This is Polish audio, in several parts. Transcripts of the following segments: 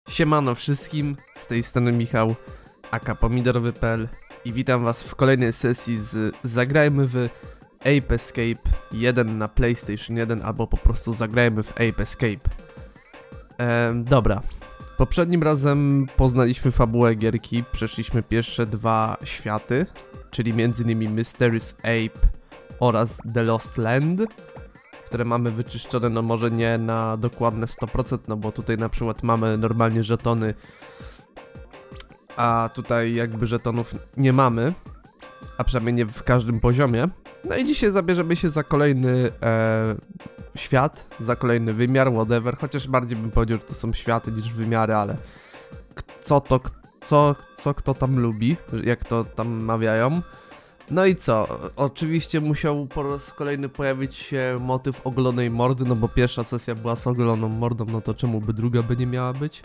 Siemano wszystkim, z tej strony Michał, aka Pomidorowy.pl i witam was w kolejnej sesji z Zagrajmy w Ape Escape 1 na PlayStation 1 albo po prostu zagrajmy w Ape Escape. Dobra, poprzednim razem poznaliśmy fabułę gierki, przeszliśmy pierwsze dwa światy, czyli m.in. Mysterious Ape oraz The Lost Land, które mamy wyczyszczone, no może nie na dokładne 100%, no bo tutaj na przykład mamy normalnie żetony, a tutaj jakby żetonów nie mamy, a przynajmniej nie w każdym poziomie. No i dzisiaj zabierzemy się za kolejny świat, za kolejny wymiar, whatever, chociaż bardziej bym powiedział, że to są światy niż wymiary, ale co kto tam lubi, jak to tam mawiają. No i co? Oczywiście musiał po raz kolejny pojawić się motyw ogolonej mordy, no bo pierwsza sesja była z ogoloną mordą, no to czemu by druga by nie miała być?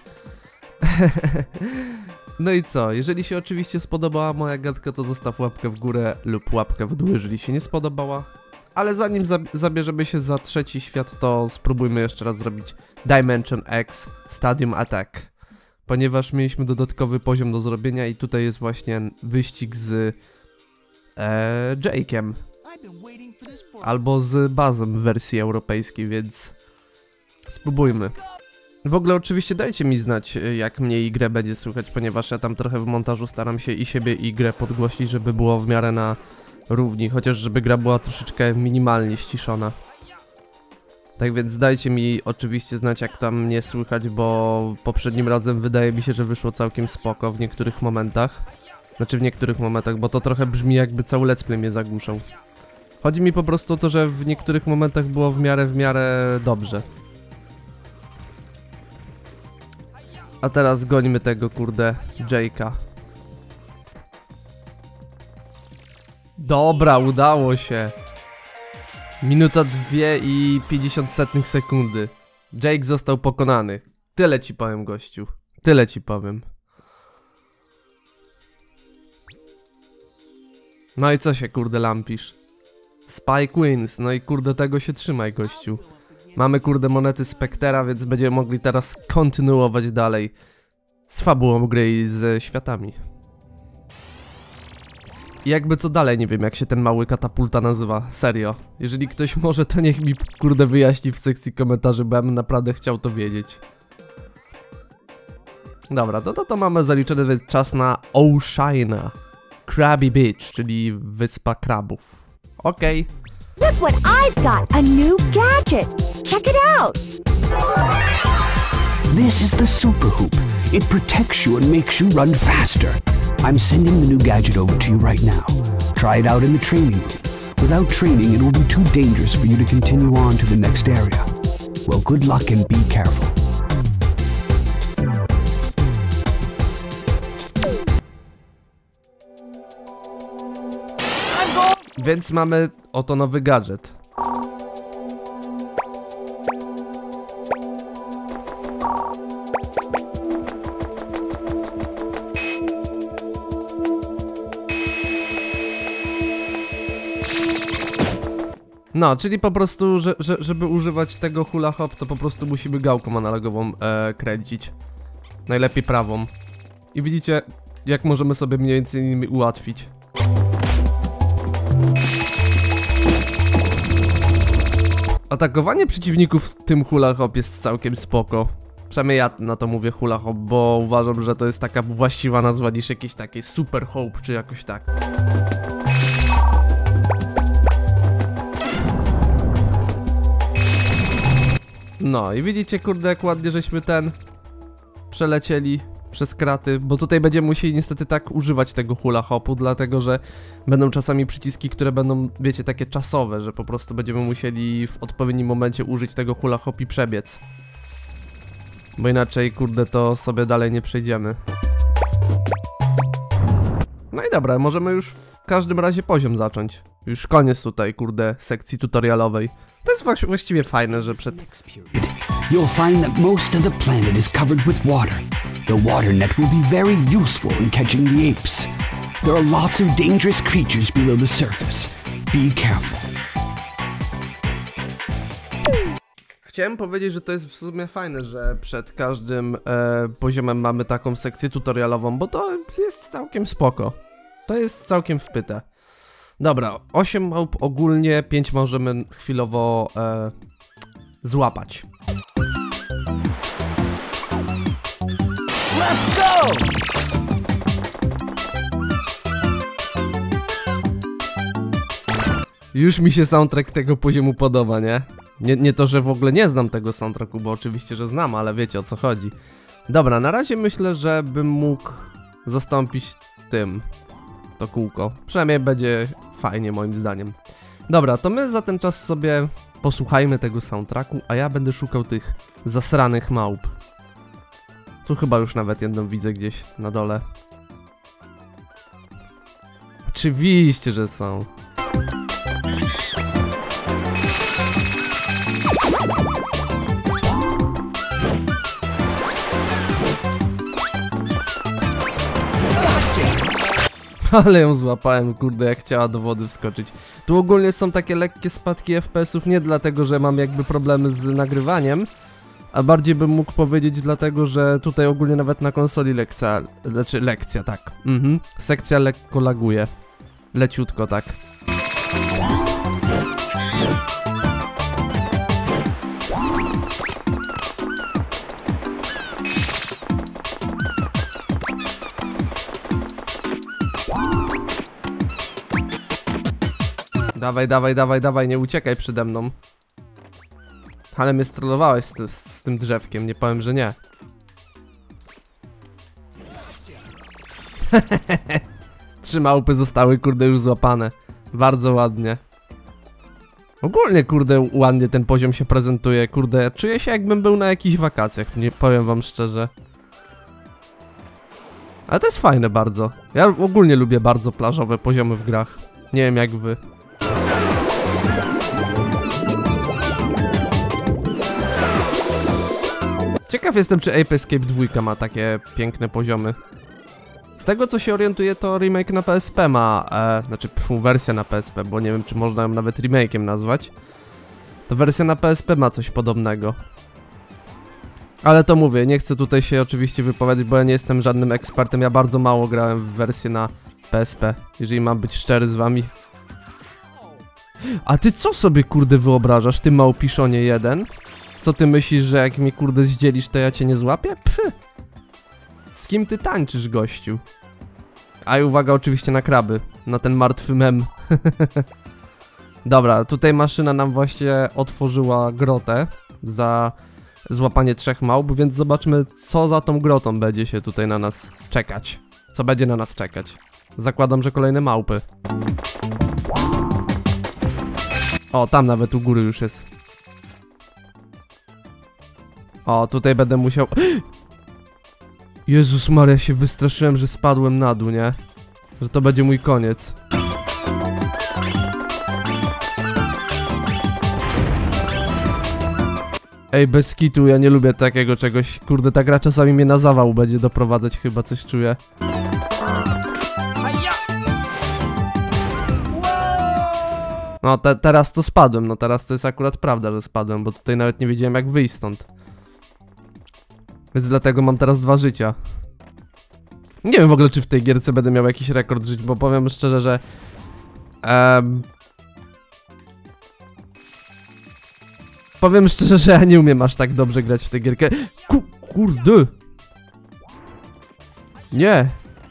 No i co? Jeżeli się oczywiście spodobała moja gadka, to zostaw łapkę w górę lub łapkę w dół, jeżeli się nie spodobała. Ale zanim zabierzemy się za trzeci świat, to spróbujmy jeszcze raz zrobić Dimension X Stadium Attack. Ponieważ mieliśmy dodatkowy poziom do zrobienia i tutaj jest właśnie wyścig z Jake'em albo z Bazem w wersji europejskiej, więc spróbujmy. W ogóle oczywiście dajcie mi znać, jak mnie i grę będzie słychać, ponieważ ja tam trochę w montażu staram się i siebie i grę podgłosić, żeby było w miarę na równi, chociaż żeby gra była troszeczkę minimalnie ściszona. Tak więc dajcie mi oczywiście znać, jak tam mnie słychać, bo poprzednim razem wydaje mi się, że wyszło całkiem spoko w niektórych momentach. Znaczy w niektórych momentach, bo to trochę brzmi, jakby cały let's play mnie zagłuszał. Chodzi mi po prostu o to, że w niektórych momentach było w miarę dobrze. A teraz gońmy tego kurde Jake'a. Dobra, udało się. Minuta 2 i 50 sekundy. Jake został pokonany. Tyle ci powiem, gościu. Tyle ci powiem. No i co się kurde lampisz? Spike wins, no i kurde tego się trzymaj, gościu. Mamy kurde monety Spectera, więc będziemy mogli teraz kontynuować dalej z fabułą gry i ze światami. I jakby co dalej, nie wiem jak się ten mały katapulta nazywa, serio. Jeżeli ktoś może, to niech mi kurde wyjaśni w sekcji komentarzy, bo ja bym naprawdę chciał to wiedzieć. Dobra, to mamy zaliczony, więc czas na Oceana Krabby Beach, czyli wyspa krabów. Okej. Look what I've got, a new gadget. Check it out. This is the Super Hoop. It protects you and makes you run faster. I'm sending the new gadget over to you right now. Try it out in the training room. Without training, it will be too dangerous for you to continue on to the next area. Well, good luck and be careful. Więc mamy oto nowy gadżet. No, czyli po prostu, żeby używać tego hula hop, to po prostu musimy gałką analogową kręcić. Najlepiej prawą. I widzicie, jak możemy sobie mniej więcej nimi ułatwić. Atakowanie przeciwników w tym hula hop jest całkiem spoko. Przynajmniej ja na to mówię hula hop, bo uważam, że to jest taka właściwa nazwa niż jakieś takie super hope czy jakoś tak. No i widzicie kurde jak ładnie żeśmy przelecieli przez kraty, bo tutaj będziemy musieli niestety tak używać tego hula hopu, dlatego że będą czasami przyciski, które będą, wiecie, takie czasowe, że po prostu będziemy musieli w odpowiednim momencie użyć tego hula hop i przebiec. Bo inaczej, kurde, to sobie dalej nie przejdziemy. No i dobra, możemy już w każdym razie poziom zacząć. Już koniec tutaj, kurde, sekcji tutorialowej. To jest właściwie fajne, że przed... You'll find that most of the planet is covered with water. The water net will be very useful in catching the apes. There are lots of dangerous creatures below the surface. Be careful. Chciałem powiedzieć, że to jest w sumie fajne, że przed każdym poziomem mamy taką sekcję tutorialową, bo to jest całkiem spoko. To jest całkiem wpyte. Dobra, 8 małp ogólnie, 5 możemy chwilowo złapać. Let's go! Już mi się soundtrack tego poziomu podoba, nie? Nie to, że w ogóle nie znam tego soundtracku, bo oczywiście, że znam, ale wiecie o co chodzi. Dobra, na razie myślę, że bym mógł zastąpić tym to kółko. Przynajmniej będzie fajnie moim zdaniem. Dobra, to my za ten czas sobie posłuchajmy tego soundtracku, a ja będę szukał tych zasranych małp. Tu chyba już nawet jedną widzę gdzieś na dole. Oczywiście, że są. Ale ją złapałem, kurde, jak chciała do wody wskoczyć. Tu ogólnie są takie lekkie spadki FPS-ów, nie dlatego, że mam jakby problemy z nagrywaniem, a bardziej bym mógł powiedzieć dlatego, że tutaj ogólnie nawet na konsoli lekcja, tak. Sekcja lekko laguje. Leciutko, tak. Dawaj, nie uciekaj przede mną. Ale mnie strollowałeś z tym drzewkiem, nie powiem, że nie. 3 małpy zostały, kurde, już złapane. Bardzo ładnie. Ogólnie, kurde, ładnie ten poziom się prezentuje, kurde. Czuję się, jakbym był na jakichś wakacjach, nie powiem wam szczerze. Ale to jest fajne bardzo. Ja ogólnie lubię bardzo plażowe poziomy w grach. Nie wiem jak wy. Ciekaw jestem, czy Ape Escape 2 ma takie piękne poziomy. Z tego co się orientuję, to remake na PSP ma, wersja na PSP, bo nie wiem, czy można ją nawet remake'iem nazwać. To wersja na PSP ma coś podobnego. Ale to mówię, nie chcę tutaj się oczywiście wypowiadać, bo ja nie jestem żadnym ekspertem, ja bardzo mało grałem w wersję na PSP, jeżeli mam być szczery z wami. A ty co sobie, kurde, wyobrażasz, ty małpiszonie jeden? Co ty myślisz, że jak mnie, kurde, zdzielisz, to ja cię nie złapię? Pff. Z kim ty tańczysz, gościu? A i uwaga oczywiście na kraby, na ten martwy mem. Dobra, tutaj maszyna nam właśnie otworzyła grotę za złapanie 3 małp, więc zobaczmy, co za tą grotą będzie się tutaj na nas czekać. Co będzie na nas czekać. Zakładam, że kolejne małpy. O, tam nawet u góry już jest. O, tutaj będę musiał... Jezus Maria, się wystraszyłem, że spadłem na dół, nie? Że to będzie mój koniec. Ej, bez kitu, ja nie lubię takiego czegoś. Kurde, ta gra czasami mnie na zawał będzie doprowadzać, chyba coś czuję. No, teraz to spadłem, no teraz to jest akurat prawda, że spadłem, bo tutaj nawet nie wiedziałem jak wyjść stąd. Więc dlatego mam teraz 2 życia. Nie wiem w ogóle, czy w tej gierce będę miał jakiś rekord żyć, bo powiem szczerze, że... Powiem szczerze, że ja nie umiem aż tak dobrze grać w tę gierkę. Kurde! Nie!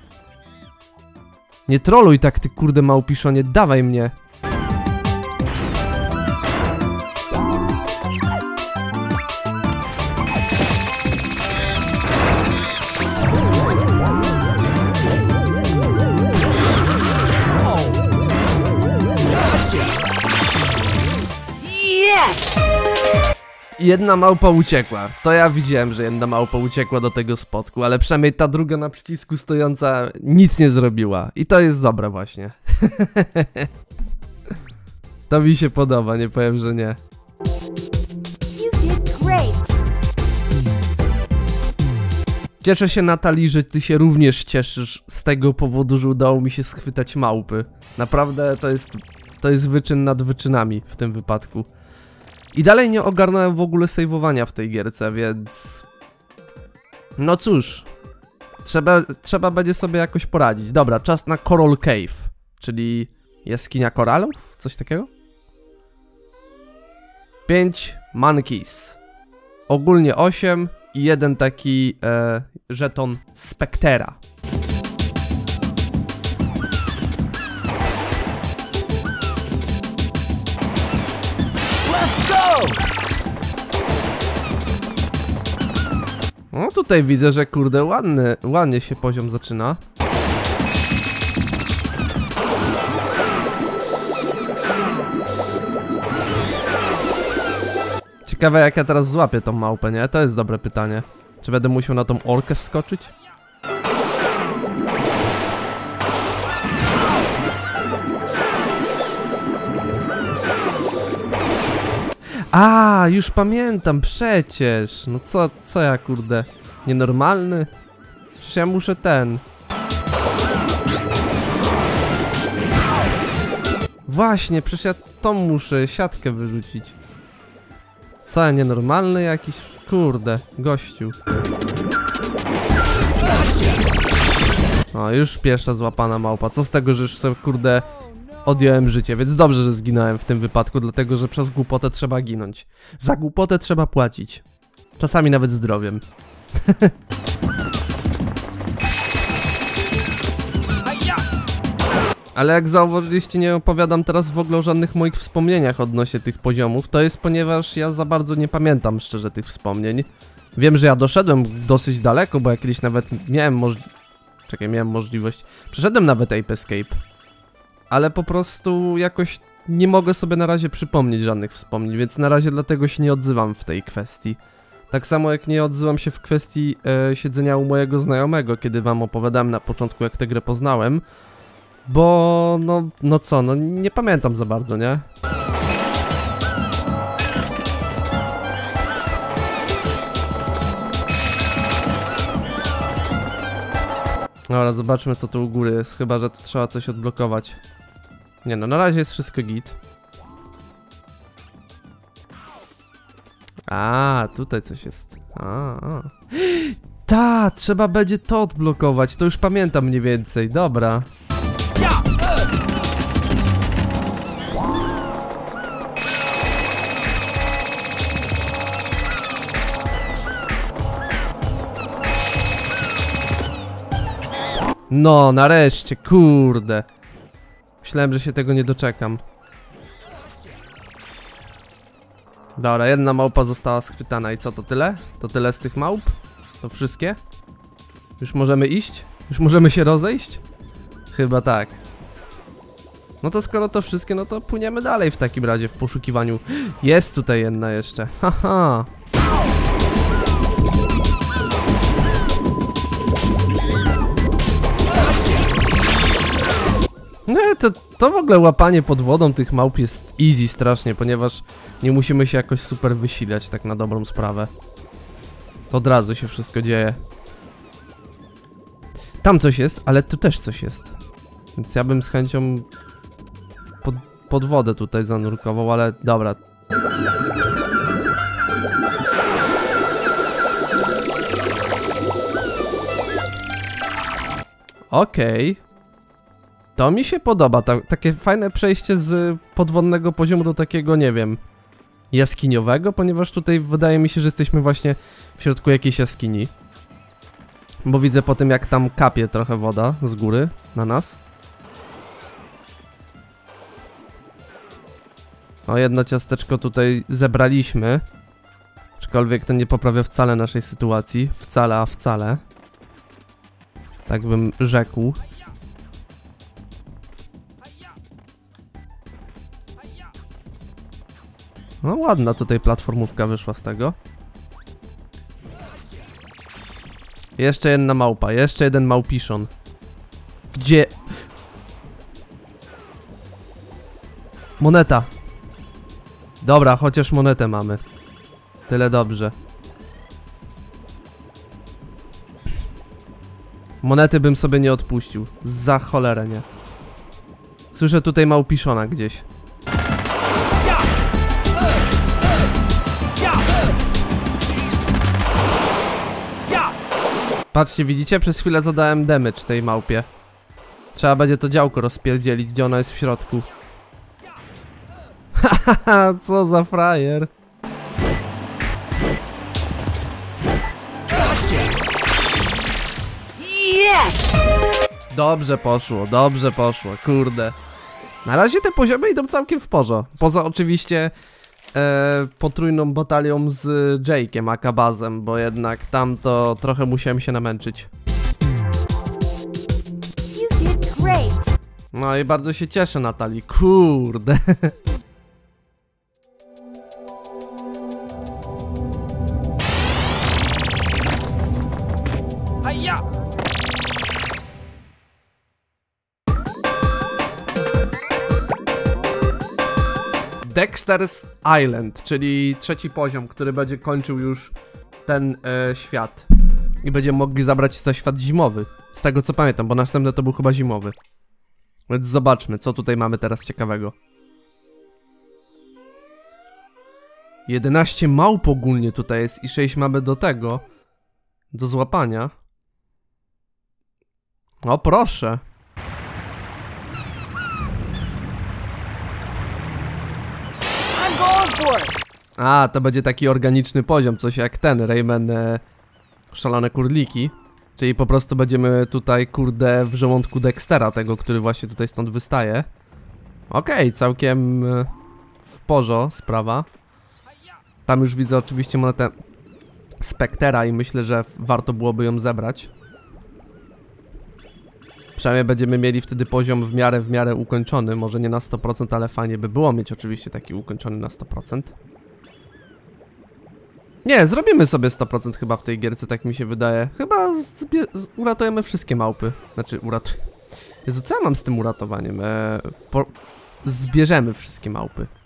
Nie troluj tak, ty kurde małpiszonie, dawaj mnie! Jedna małpa uciekła. To ja widziałem, że jedna małpa uciekła do tego spotku, ale przynajmniej ta druga na przycisku stojąca nic nie zrobiła. I to jest dobre właśnie. To mi się podoba, nie powiem, że nie. Cieszę się, Natalii, że ty się również cieszysz z tego powodu, że udało mi się schwytać małpy. Naprawdę to jest wyczyn nad wyczynami w tym wypadku. I dalej nie ogarnąłem w ogóle save'owania w tej gierce, więc... No cóż, trzeba będzie sobie jakoś poradzić. Dobra, czas na Coral Cave, czyli jaskinia koralów? Coś takiego? 5 monkeys. Ogólnie 8 i jeden taki żeton Spectera. Let's go! No tutaj widzę, że kurde ładnie się poziom zaczyna. Ciekawe jak ja teraz złapię tą małpę, nie? To jest dobre pytanie. Czy będę musiał na tą orkę wskoczyć? A, już pamiętam, przecież. No co ja kurde? Nienormalny? Przecież ja muszę ten. Właśnie, przecież ja tą muszę siatkę wyrzucić. Co ja nienormalny jakiś? Kurde, gościu. O, już pierwsza złapana małpa. Co z tego, że już sobie kurde odjąłem życie, więc dobrze, że zginąłem w tym wypadku, dlatego że przez głupotę trzeba ginąć. Za głupotę trzeba płacić. Czasami nawet zdrowiem. Ale jak zauważyliście, nie opowiadam teraz w ogóle o żadnych moich wspomnieniach odnośnie tych poziomów. To jest ponieważ ja za bardzo nie pamiętam szczerze tych wspomnień. Wiem, że ja doszedłem dosyć daleko, bo ja kiedyś nawet miałem możliwość. Przeszedłem nawet Ape Escape. Ale po prostu jakoś nie mogę sobie na razie przypomnieć żadnych wspomnień, więc na razie dlatego się nie odzywam w tej kwestii. Tak samo jak nie odzywam się w kwestii siedzenia u mojego znajomego, kiedy wam opowiadałem na początku, jak tę grę poznałem. Bo no nie pamiętam za bardzo, nie? Dobra, zobaczmy co tu u góry jest, chyba że tu trzeba coś odblokować. Nie no, na razie jest wszystko git. A, tutaj coś jest. Ta, trzeba będzie to odblokować, to już pamiętam mniej więcej, dobra. No, nareszcie, kurde. Myślałem, że się tego nie doczekam. Dobra, jedna małpa została schwytana i co, to tyle? To tyle z tych małp? To wszystkie? Już możemy iść? Już możemy się rozejść? Chyba tak. No to skoro to wszystkie, no to płyniemy dalej w takim razie w poszukiwaniu. Jest tutaj jedna jeszcze. Haha. No to w ogóle łapanie pod wodą tych małp jest easy strasznie, ponieważ nie musimy się jakoś super wysilać tak na dobrą sprawę. To od razu się wszystko dzieje. Tam coś jest, ale tu też coś jest. Więc ja bym z chęcią pod wodę tutaj zanurkował, ale dobra. Okej. To mi się podoba, takie fajne przejście z podwodnego poziomu do takiego, nie wiem, jaskiniowego, ponieważ tutaj wydaje mi się, że jesteśmy właśnie w środku jakiejś jaskini. Bo widzę po tym, jak tam kapie trochę woda z góry na nas. O, jedno ciasteczko tutaj zebraliśmy. Aczkolwiek to nie poprawia wcale naszej sytuacji. Wcale, a wcale. Tak bym rzekł. No ładna tutaj platformówka wyszła z tego. Jeszcze jedna małpa, jeszcze jeden małpiszon. Gdzie? Moneta. Dobra, chociaż monetę mamy. Tyle dobrze. Monety bym sobie nie odpuścił. Za cholerę nie. Słyszę tutaj małpiszona gdzieś. Patrzcie, widzicie? Przez chwilę zadałem damage tej małpie. Trzeba będzie to działko rozpierdzielić, gdzie ona jest w środku. Hahaha, co za frajer. Yes! Dobrze poszło, kurde. Na razie te poziomy idą całkiem w porządku. Poza oczywiście potrójną batalią z Jake'em, aka Bazem, bo jednak tam to trochę musiałem się namęczyć. You did great. No i bardzo się cieszę, Natalii, kurde. Dexter's Island, czyli trzeci poziom, który będzie kończył już ten świat. I będziemy mogli zabrać za świat zimowy. Z tego co pamiętam, bo następny to był chyba zimowy. Więc zobaczmy, co tutaj mamy teraz ciekawego. 11 małp ogólnie tutaj jest i 6 mamy do tego. Do złapania. O proszę. A, to będzie taki organiczny poziom, coś jak ten, Rayman Szalone Kurliki. Czyli po prostu będziemy tutaj, kurde, w żołądku Dextera, tego, który właśnie tutaj stąd wystaje. Okej, całkiem w porządku sprawa. Tam już widzę oczywiście monetę Spectera i myślę, że warto byłoby ją zebrać. Przynajmniej będziemy mieli wtedy poziom w miarę ukończony. Może nie na 100%, ale fajnie by było mieć oczywiście taki ukończony na 100%. Nie, zrobimy sobie 100% chyba w tej gierce, tak mi się wydaje. Chyba uratujemy wszystkie małpy. Znaczy, Jezu, co ja mam z tym uratowaniem? Zbierzemy wszystkie małpy.